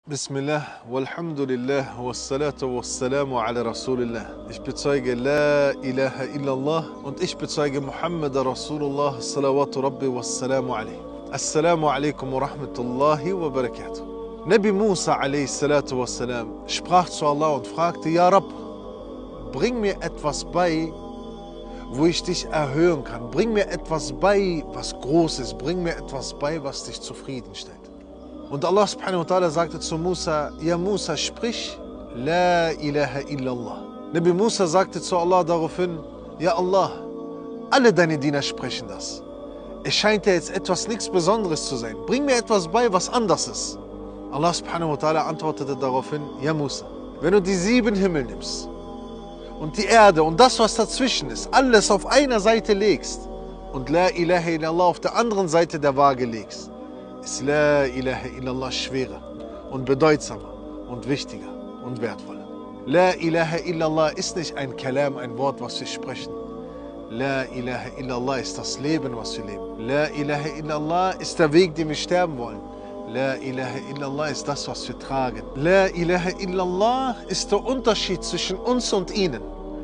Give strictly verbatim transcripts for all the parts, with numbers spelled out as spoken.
Bismillah, walhamdulillah, wassalatu wassalamu ala Rasulillah. Ich bezeuge La ilaha illallah und ich bezeuge Muhammad Rasulullah salawatu rabbi wassalamu alayhi. Assalamu alaikum wa rahmatullahi wa barakatuh. Nabi Musa alayhi salatu wassalam sprach zu Allah und fragte, Ja Rabb, bring mir etwas bei, wo ich dich erhöhen kann. Bring mir etwas bei, was groß ist. Bring mir etwas bei, was dich zufriedenstellt. Und Allah subhanahu wa ta'ala sagte zu Musa, Ja Musa, sprich La ilaha illallah. Nabi Musa sagte zu Allah daraufhin, Ja Allah, alle deine Diener sprechen das. Es scheint ja jetzt etwas nichts Besonderes zu sein. Bring mir etwas bei, was anders ist. Allah subhanahu wa ta'ala antwortete daraufhin, Ja Musa, wenn du die sieben Himmel nimmst und die Erde und das, was dazwischen ist, alles auf einer Seite legst und La ilaha illallah auf der anderen Seite der Waage legst, ist La ilaha illallah schwerer und bedeutsamer und wichtiger und wertvoller. La ilaha illallah ist nicht ein Kalam, ein Wort, was wir sprechen. La ilaha illallah ist das Leben, was wir leben. La ilaha illallah ist der Weg, den wir sterben wollen. La ilaha illallah ist das, was wir tragen. La ilaha illallah ist der Unterschied zwischen uns und ihnen.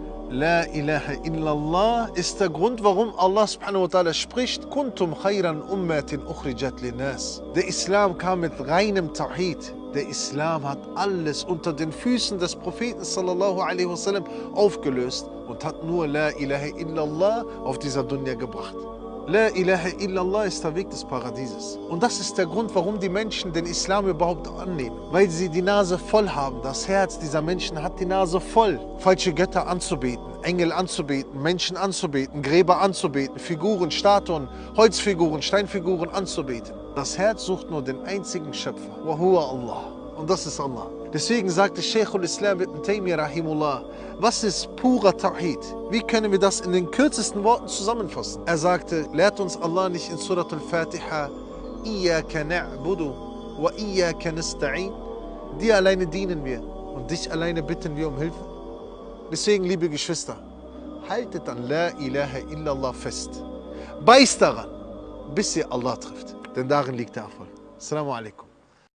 La ilaha illallah ist der Grund, warum Allah subhanahu wa ta'ala spricht, Kuntum khayran ummatin ukhrijat linnas. Der Islam kam mit reinem Tawhid. Der Islam hat alles unter den Füßen des Propheten sallallahu alaihi wasallam aufgelöst und hat nur La ilaha illallah auf dieser Dunya gebracht. La ilaha illallah ist der Weg des Paradieses. Und das ist der Grund, warum die Menschen den Islam überhaupt annehmen. Weil sie die Nase voll haben. Das Herz dieser Menschen hat die Nase voll. Falsche Götter anzubeten, Engel anzubeten, Menschen anzubeten, Gräber anzubeten, Figuren, Statuen, Holzfiguren, Steinfiguren anzubeten. Das Herz sucht nur den einzigen Schöpfer. Wa huwa Allah. Und das ist Allah. Deswegen sagte Sheikhul Islam ibn Taymiyyah rahimullah, was ist purer Tawhid? Wie können wir das in den kürzesten Worten zusammenfassen? Er sagte, lehrt uns Allah nicht in Surat al-Fatiha, Iyaka na'budu wa Iyaka nasta'in. Dir alleine dienen wir und dich alleine bitten wir um Hilfe. Deswegen, liebe Geschwister, haltet an La ilaha illallah fest. Beißt daran, bis ihr Allah trifft. Denn darin liegt der Erfolg. Assalamu alaikum.